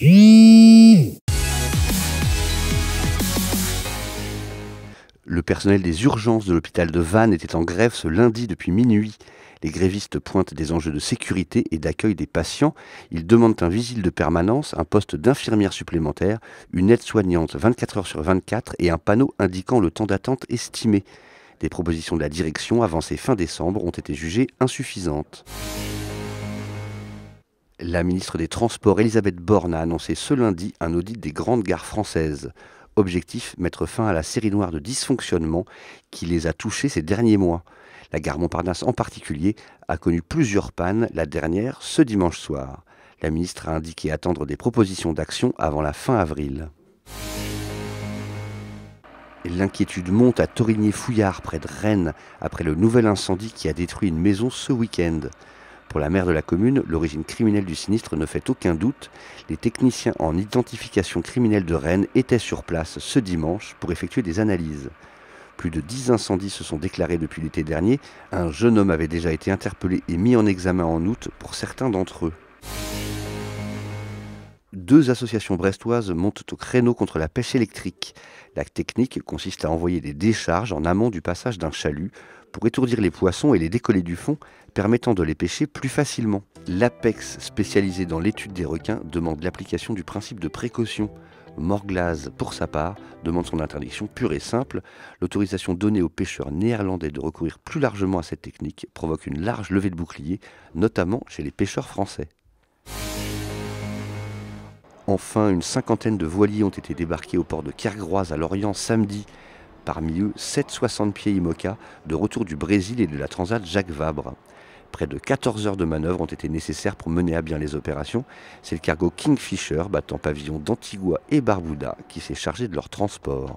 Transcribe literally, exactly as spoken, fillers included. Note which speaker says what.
Speaker 1: Le personnel des urgences de l'hôpital de Vannes était en grève ce lundi depuis minuit. Les grévistes pointent des enjeux de sécurité et d'accueil des patients. Ils demandent un vigile de permanence, un poste d'infirmière supplémentaire, une aide-soignante vingt-quatre heures sur vingt-quatre et un panneau indiquant le temps d'attente estimé. Des propositions de la direction avancées fin décembre ont été jugées insuffisantes. La ministre des Transports, Elisabeth Borne, a annoncé ce lundi un audit des grandes gares françaises. Objectif, mettre fin à la série noire de dysfonctionnements qui les a touchés ces derniers mois. La gare Montparnasse en particulier a connu plusieurs pannes, la dernière ce dimanche soir. La ministre a indiqué attendre des propositions d'action avant la fin avril. L'inquiétude monte à Torigné-Fouillard, près de Rennes, après le nouvel incendie qui a détruit une maison ce week-end. Pour la maire de la commune, l'origine criminelle du sinistre ne fait aucun doute. Les techniciens en identification criminelle de Rennes étaient sur place ce dimanche pour effectuer des analyses. Plus de dix incendies se sont déclarés depuis l'été dernier. Un jeune homme avait déjà été interpellé et mis en examen en août pour certains d'entre eux. Deux associations brestoises montent au créneau contre la pêche électrique. La technique consiste à envoyer des décharges en amont du passage d'un chalut pour étourdir les poissons et les décoller du fond, permettant de les pêcher plus facilement. L'Apex, spécialisé dans l'étude des requins, demande l'application du principe de précaution. Morglaz, pour sa part, demande son interdiction pure et simple. L'autorisation donnée aux pêcheurs néerlandais de recourir plus largement à cette technique provoque une large levée de boucliers, notamment chez les pêcheurs français. Enfin, une cinquantaine de voiliers ont été débarqués au port de Kergroise à Lorient samedi. Parmi eux, sept soixante-pieds IMOCA de retour du Brésil et de la Transat Jacques Vabre. Près de quatorze heures de manœuvre ont été nécessaires pour mener à bien les opérations. C'est le cargo Kingfisher, battant pavillon d'Antigua et Barbuda, qui s'est chargé de leur transport.